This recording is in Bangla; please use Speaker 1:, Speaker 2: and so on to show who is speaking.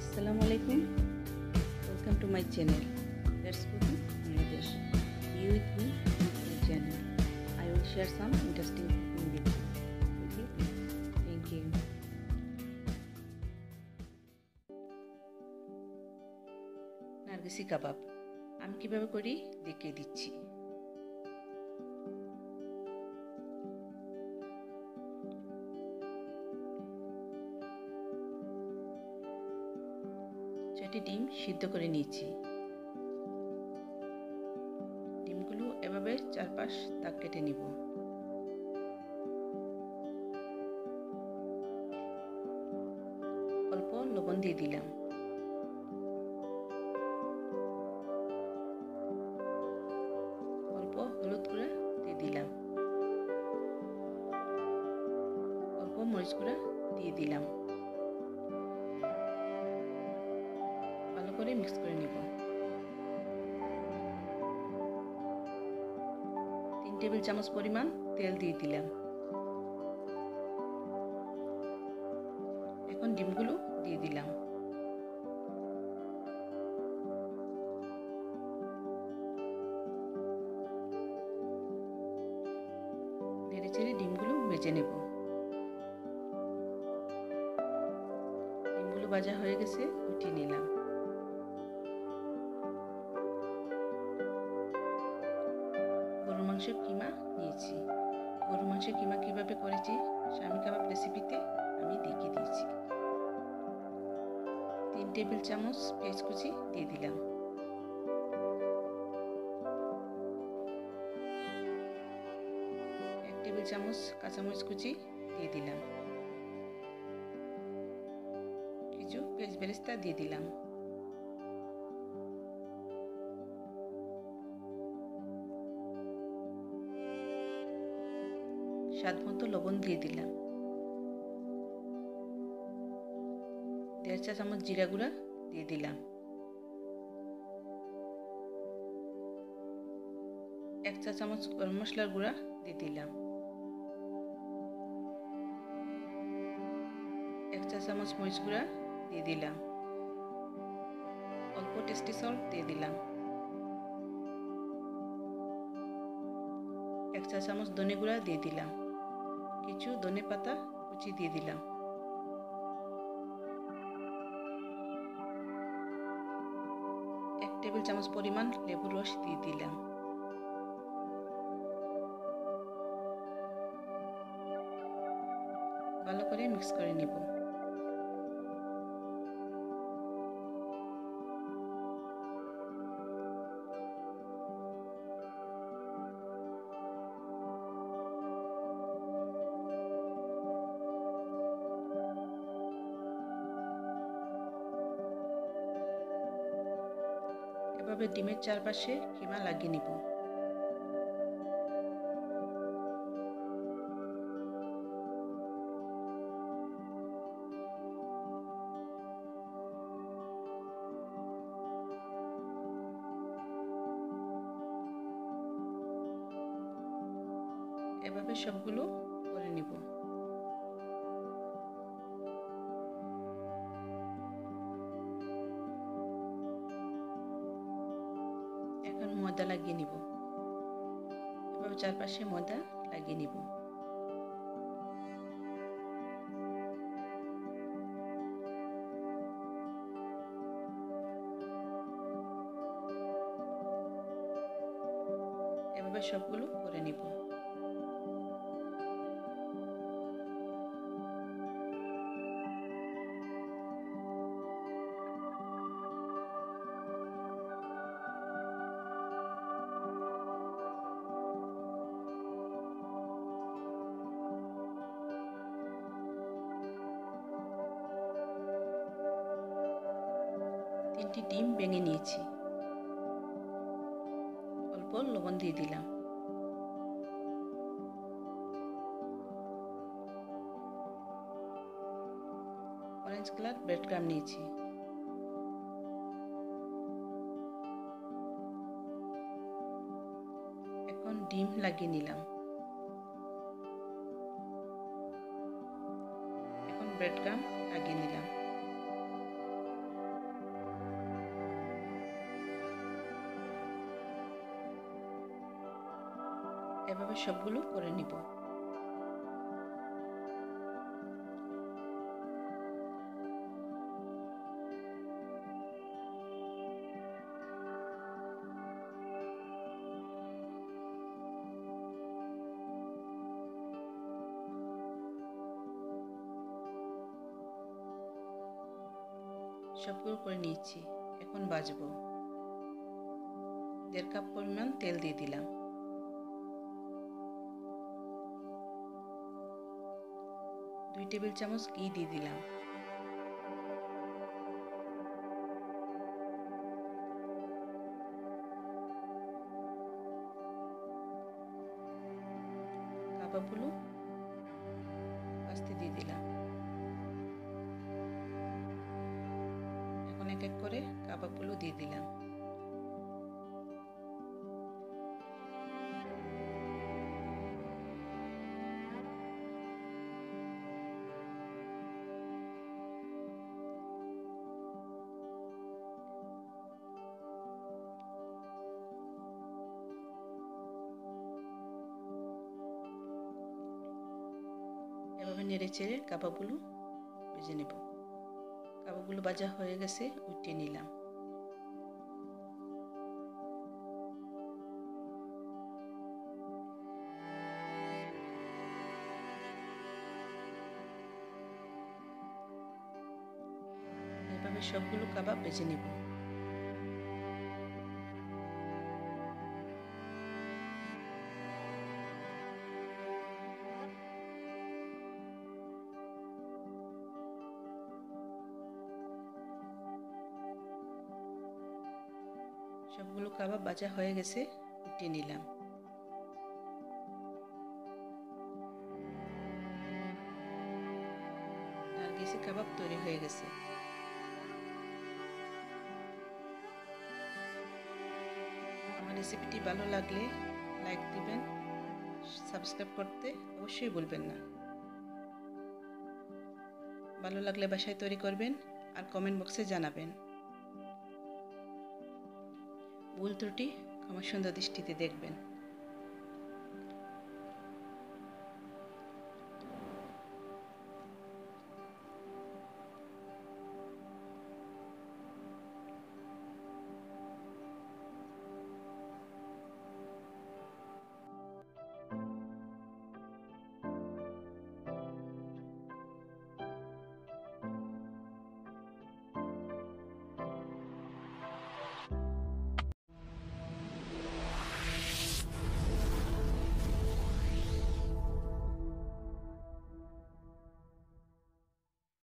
Speaker 1: Assalamu alaikum. Welcome to my channel. Let's Cooking Bangladesh. Be with me on my channel. I will share some interesting cooking videos with you. Thank you. নারগিসি কাবাব আমি কিভাবে করি দেখিয়ে দিচ্ছি। ছয়টি ডিম সিদ্ধ করে নিয়েছি। ডিমগুলো এভাবে চারপাশ দাগ কেটে নিব। অল্প লবণ দিয়ে দিলাম। অল্প হলুদ গুঁড়া দিয়ে দিলাম। অল্প মরিচ গুঁড়া দিয়ে দিলাম। ভালো করে মিক্স করে নিব। 3 টেবিল চামচ পরিমাণ তেল দিয়ে দিলাম। এখন ডিমগুলো দিয়ে দিলাম। নেড়েচেড়ে ডিমগুলো ভেজে নেব। ডিমগুলো ভাজা হয়ে গেছে, উঠিয়ে নিলাম। গরুর মাংসের কিমা নিয়েছি। গরুর মাংসের কিমা কিভাবে করেছি স্বামী কাবাব রেসিপিতে আমি দেখিয়ে দিয়েছি। 3 টেবিল চামচ পেঁয়াজ কুচি দিয়ে দিলাম। 1 টেবিল চামচ কাঁচামরিচ কুচি দিয়ে দিলাম। কিছু পেঁয়াজ বেরেস্তা দিয়ে দিলাম। স্বাদ মতো লবণ দিয়ে দিলাম। 1.5 চা চামচ জিরা গুঁড়া দিয়ে দিলাম। 1 চা চামচ গরম মশলার গুঁড়া দিয়ে দিলাম। 1 চা চামচ মরিচ গুঁড়া দিয়ে দিলাম। অল্প টেস্টি সল্ট দিয়ে দিলাম। 1 চা চামচ ধনে গুঁড়া দিয়ে দিলাম। কিছু ধনে পাতা কুচি দিয়ে দিলাম। 1 টেবিল চামচ পরিমাণ লেবুর রস দিয়ে দিলাম। ভালো করে মিক্স করে নিব। এভাবে ডিমের চারপাশে কিমা লাগিয়ে নিব। এভাবে সবগুলো করে নিব। এখন ময়দা লাগিয়ে নিব। এভাবে চারপাশে ময়দা লাগিয়ে নিব। এভাবে সবগুলো করে নিব। তিনটি ডিম ভেঙে নিয়েছি। অল্প লবণ দিয়ে দিলাম। অরেঞ্জ কালার ব্রেড ক্রাম্ব নিয়েছি। এখন ডিম লাগিয়ে নিলাম। এখন ব্রেড ক্রাম্ব লাগিয়ে নিলাম। এভাবে সবগুলো করে নিব। সবগুলো করে নিয়েছি, এখন ভাজবো। 1.5 কাপ পরিমাণ তেল দিয়ে দিলাম। দুই টেবিল চামচ ঘি দিয়ে দিলাম। কাবাবগুলো আস্তে দিয়ে দিলাম। এখন এক এক করে কাবাবগুলো দিয়ে দিলাম। এভাবে নেড়ে চেড়ে কাবাবগুলো ভেজে নেব। কাবাবগুলো ভাজা হয়ে গেছে, উঠিয়ে নিলাম। এভাবে সবগুলো কাবাব ভেজে নেব। সবগুলো কাবাব ভাজা হয়ে গেছে, উঠিয়ে নিলাম। নারগিসি কাবাব তৈরি হয়ে গেছে। আমার রেসিপিটি ভালো লাগলে লাইক দিবেন, সাবস্ক্রাইব করতে অবশ্যই ভুলবেন না। ভালো লাগলে বাসায় তৈরি করবেন আর কমেন্ট বক্সে জানাবেন। ভুল ত্রুটি ক্ষমা সুন্দর দৃষ্টিতে দেখবেন।